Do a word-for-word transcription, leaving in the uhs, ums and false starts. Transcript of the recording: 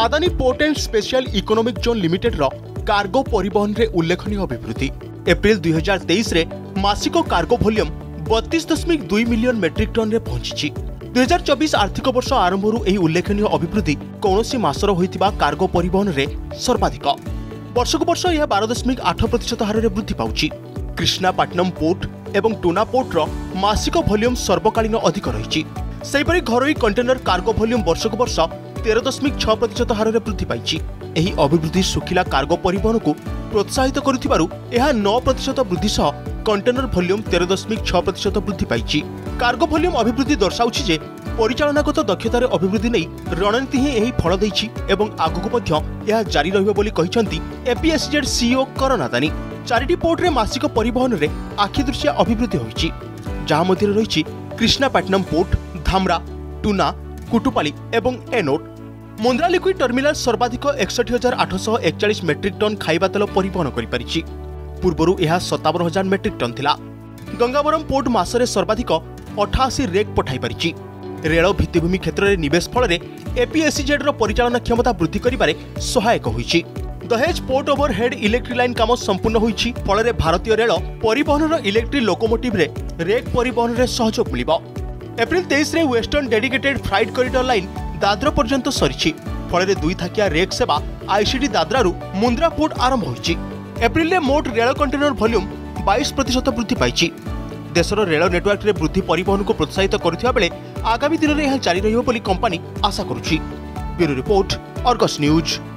Adani port and special economic zone limited रो cargo परिवहन रे उल्लेखनीय अभिवृद्धि। एप्रिल दुई हजार तेईस रे मासिक कार्गो वॉल्यूम बत्तीस दशमिक दुई मिलियन मेट्रिक टन रे पहुंची। दुई हजार चौबीस आर्थिक वर्ष आरंभरू एही उल्लेखनीय अभिवृद्धि कौनसी मासर होइतिबा कार्गो परिवहन रे सर्वाधिक। वर्ष को वर्ष यह बारह दशमिक आठ प्रतिशत हार में वृद्धि पाउछि। कृष्णापट्टनम पोर्ट एवं टूना पोर्ट रो मासिक वॉल्यूम सर्वकालीन अधिक रही। सेहिपरि घरोई कंटेनर कार्गो वॉल्यूम वर्ष को वर्ष तेरह दशमिक छह प्रतिशत हार में वृद्धि पाइछि। एही अभिवृद्धि सुखिला कार्गो परिवहन को प्रोत्साहित करुथिबारु एहा नौ प्रतिशत वृद्धि सह कंटेनर वॉल्यूम तेरह दशमिक छह प्रतिशत वृद्धि पाइछि। कार्गो वॉल्यूम अभिवृद्धि दर्शाउछि जे परिचालनागत दक्षतार अभिवृद्धि नहीं रणनीति ही यही फल देछि एवं आगुक मध्य यह जारी रहिबो बोली कहिसंती एपीएसजेड सीईओ करण आदानी। चारिटी पोर्ट रे मासिक परिवहन रे आखिदृश्य अभिवृद्धि होइछि, जहा मध्य रहिछि कृष्णापट्टनम पोर्ट, धामरा, टूना, कुटुपाली एवं एनोट। मुंद्रा लिक्विड टर्मिनाल सर्वाधिक एकसठ हजार आठश एकचाश मेट्रिक टन खाइबा तेल परिवहन करिपारिछि। पूर्वरु यह सत्तावन हजार मेट्रिक टन थिला। गंगावरम पोर्ट मासरे सर्वाधिक अठाशी रेक पठाई पारिछि। रेल भित्तिभूमि क्षेत्र में निवेश फल एपीएसजेड रो परिचालन क्षमता वृद्धि करिबारे सहायक होइछि। दहेज पोर्ट ओवरहेड इलेक्ट्रिक लाइन काम संपूर्ण होइछि। फल भारतीय रेल परिवहन रो इलेक्ट्रिक लोकोमोटिव रे रेक परिवहन रे सहयोग मिलिबो। एप्रिल तेईस रे western dedicated freight corridor line Dadri पर्यंत सरिछि। फल दुई थाकिया रेक सेवा आईसीडी दादरारु मुंद्रा पोर्ट आरंभ होइछि। एप्रिल रे मोट रेल कंटेनर वॉल्यूम बाईस प्रतिशत वृद्धि पाइछि। देशर रेल नेटवर्क रे वृद्धि परिवहन को प्रोत्साहित करुथिबा बेले आगामी दिन में यह जारी रहिबो बोली कंपनी आशा करुछि। Bureau report, Argus news.